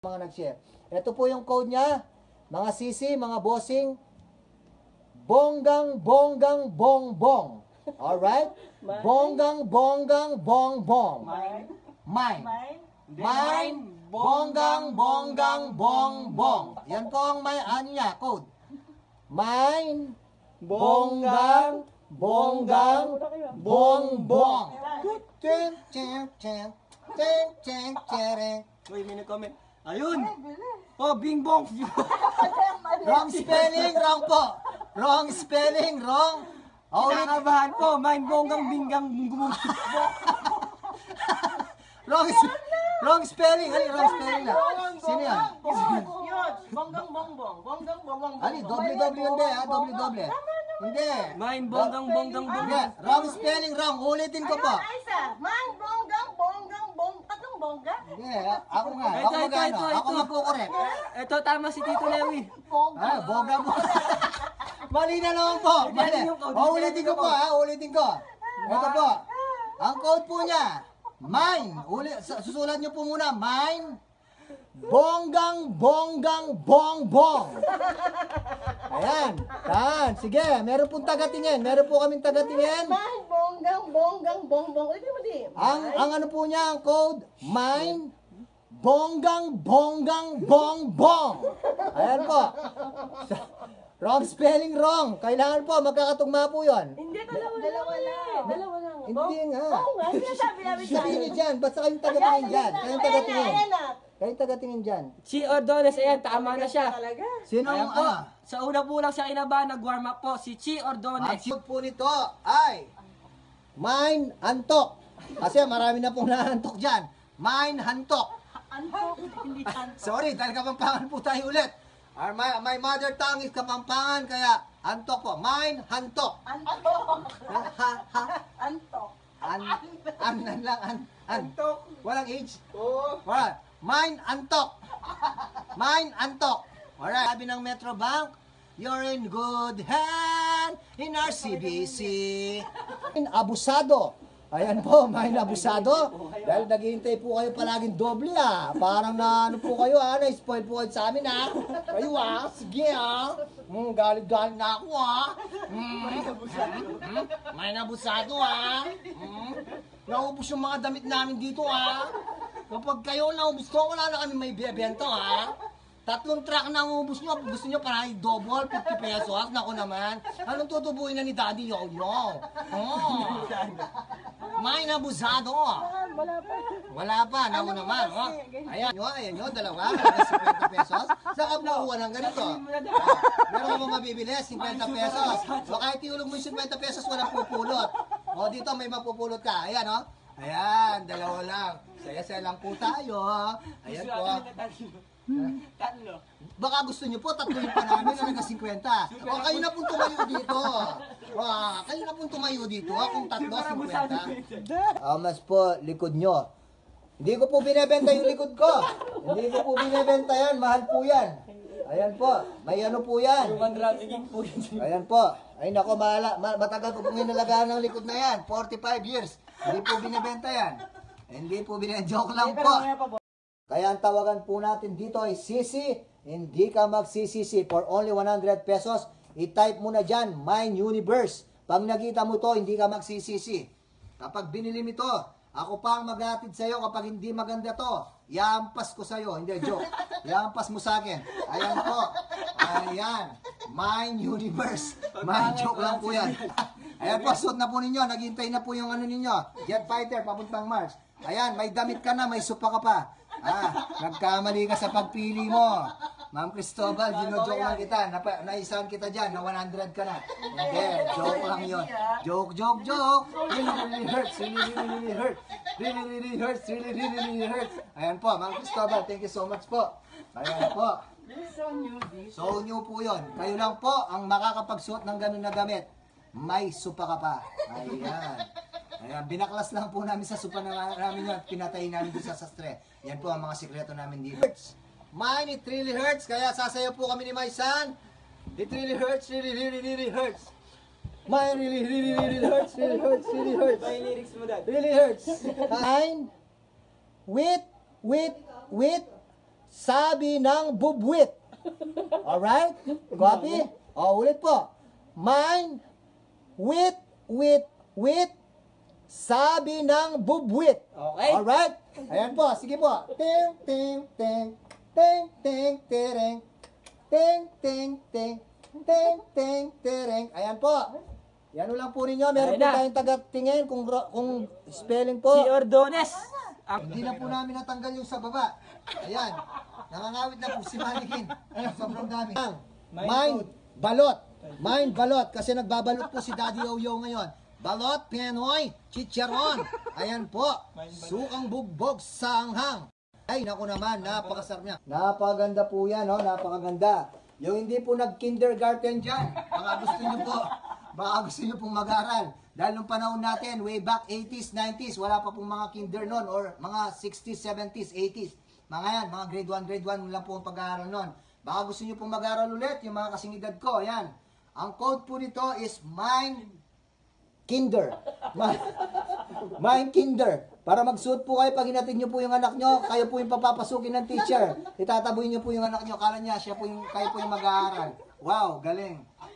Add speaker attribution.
Speaker 1: mga nag-share. Ito po yung code niya, mga sisi, mga bossing, bonggang bongbong. Alright? Bonggang bongbong. Mine. Bonggang bongbong. Yan po ang may ano niya, code. Mine, bonggang bongbong.
Speaker 2: Uy, may nag-comment. Ayun! Oh, bing bong!
Speaker 1: Wrong spelling, wrong po. Wrong spelling, wrong. Oh,
Speaker 2: Kinakabahan po, mind bonggang binggang bunggumung.
Speaker 1: wrong spelling. Ali, wrong spelling na. Sino yan?
Speaker 3: Bonggang bongbong. Bonggang bongbong.
Speaker 1: Ali, doble hindi ha, doble. Hindi.
Speaker 2: Mind bonggang bonggang
Speaker 1: Hindi,
Speaker 2: bonggang.
Speaker 1: wrong spelling, wrong. Ulitin ko po.
Speaker 3: Man, bonggang bong. Tatlong bongga.
Speaker 1: Hindi, ako nga. Ako magano. Ako magkukorek.
Speaker 2: Ito, tama si Tito Lewi.
Speaker 1: Ah, boga mo. Mali na naman po. Mali. Ulitin ko po ha, ulitin ko. Ito po. Ang code po niya, mine. Susulat niyo po muna, mine. Bonggang bongbong. Ayan. Sige, meron pong tagatingin. Meron po kaming tagatingin.
Speaker 3: Man, bonggang bongbong. Ulitin mo di.
Speaker 1: Ang ano po niya, ang code, mine, bonggang bongbong. Ayan po. Wrong spelling, wrong. Kailangan po, magkakatugma po yun.
Speaker 3: Hindi, dalawa lang. Dalawa lang.
Speaker 1: Hindi nga.
Speaker 3: Oo nga, sinasabi namin
Speaker 1: Sabihin niyo dyan, basta kayong tagatingin dyan. Kayong tagatingin.
Speaker 3: Ayan na.
Speaker 1: Kayong tagatingin dyan.
Speaker 2: Si Ordones, ayan, tama na siya.
Speaker 3: Talaga.
Speaker 1: Sino
Speaker 2: Ayan
Speaker 1: ang
Speaker 2: po,
Speaker 1: ano?
Speaker 2: sa una po lang siya kinabahan, nag-warm up po, si Chi
Speaker 1: Ang
Speaker 2: Ordones.
Speaker 1: code po nito ay mine antok. Kasi marami na pong naantok dyan. Mine hantok.
Speaker 3: Antok, hindi antok.
Speaker 1: Sorry, dahil Kapampangan po tayo ulit. My mother tongue is Kapampangan, kaya antok po. Mine hantok.
Speaker 3: Antok.
Speaker 1: Ha?
Speaker 3: Antok.
Speaker 1: Antok. Walang age? Oo. Alright. Mine antok. Alright. Sabi ng Metrobank, you're in good hand in RCBC. Abusado. Ayan po, mine abusado. Dahil naghihintay po kayo palaging doble Parang na ano po kayo na-spoil po kayo sa amin Kayo sige galit-galit na ako Mine abusado Naubos yung mga damit namin dito Kapag kayo naubos ko, wala na kami may bibenta 3 truck na ang ubos nyo. Gusto nyo para double, 50 pesos. Naku naman. Anong tutubuin na ni Daddy Yo-Yo? May nabusado. Wala pa. Naku naman. Ayan nyo, dalawa. 50 pesos. Saan ka bukuha ng ganito? Meron ka ba mabibili? 50 pesos. O kahit iulog mo yung 50 pesos, walang pupulot. O dito may mapupulot ka. Ayan Ayan, dalawa lang. Saya-saya lang po tayo. Ayan po.
Speaker 2: Tatlo.
Speaker 1: Baka gusto nyo po, 3 yung pa namin na nag-50. O kayo na pong tumayo dito. Kayo na pong tumayo dito. Kung 3, 50. Mas po, likod nyo. Hindi ko po binibenta yung likod ko. Hindi ko po binibenta yan. Mahal po yan. Ayan po. May ano po yan. Ayan po. Ay nako, matagal ko pong inalagaan ng likod na yan. 45 years. Hindi po binibenta yan. Hindi po binibenta. Joke lang po. Kaya ang tawagan po natin dito ay Sisi. Hindi ka magsisisi. For only 100 pesos, i-type mo na dyan, Mine Universe. Pag nakita mo to, hindi ka magsisisi. Kapag binili mo to, ako pa ang maghatid sa'yo. Kapag hindi maganda to, iampas ko sa'yo. Hindi, joke. Iampas mo sa akin. Ayan po. Ayan. Mine Universe. Mine joke lang po yan. Ayan po, suot na po ninyo. Naghintay na po yung ano ninyo. Jet Fighter, papuntang Mars. Ayan, may damit ka na, may supa ka pa. Nagkamali ka sa pagpili mo. Ma'am Cristobal, gino-joke lang kita. Naisahan kita dyan, na 100 ka na. Hindi, joke lang yun. Joke. Really hurts. Really hurts. Ayan po, Ma'am Cristobal, thank you so much po. Ayan po. So new po yun. Kayo lang po ang makakapagsuot ng ganun na gamit. May supa ka pa. Ayan, binaklas lang po namin sa supa namin yun. Pinatay namin doon sa sastre. Yan po ang mga sikreto namin dito. Mine, it really hurts. Kaya sasayaw po kami ni Maisan. It really hurts, really hurts. Mine really hurts, really hurts.
Speaker 2: May lyrics mo dad.
Speaker 1: Really hurts. Mine, wait, sabi ng bubwit. Alright? Copy? O, ulit po. Mine, wit, sabi ng bubwit.
Speaker 2: Okay.
Speaker 1: Alright? Ayan po, sige po. Ting, ting, ting. Ting, ting, tireng. Ting, ting, ting. Ting, ting, tireng. Ayan po. Yan lang po ninyo. Meron
Speaker 2: Ayan
Speaker 1: po
Speaker 2: na.
Speaker 1: tayong taga-tingin kung spelling po.
Speaker 2: Si Ordones.
Speaker 1: Hindi na po namin natanggal yung sa baba. Ayan. Nangangawit na po si Manikin. Sobrang dami. Mind, balot. Mind, balot. Kasi nagbabalot po si Daddy Yo-Yo ngayon. Balot, Pinoy, chicharon. Ayan po. Sukang bugbog sa anghang. Ay, naku naman, napakasarap niya. Napakaganda po yan, no? Napakaganda. Yung hindi po nag-kindergarten dyan, baka gusto nyo pong mag-aral. Dahil nung panahon natin, way back 80s, 90s, wala pa pong mga kinder noon or mga 60s, 70s, 80s. Mga yan, mga grade 1 lang po ang pag-aaral noon. Baka gusto nyo pong mag-aaral ulit, yung mga kasing edad ko, yan. Ang code po nito is Kinder. Mind Kinder. Para magsuot po kayo pag hinatid nyo po yung anak nyo, kayo po yung papapasukin ng teacher. Itataboy nyo po yung anak nyo, kala niya, kayo po yung mag-aaral. Wow, galing.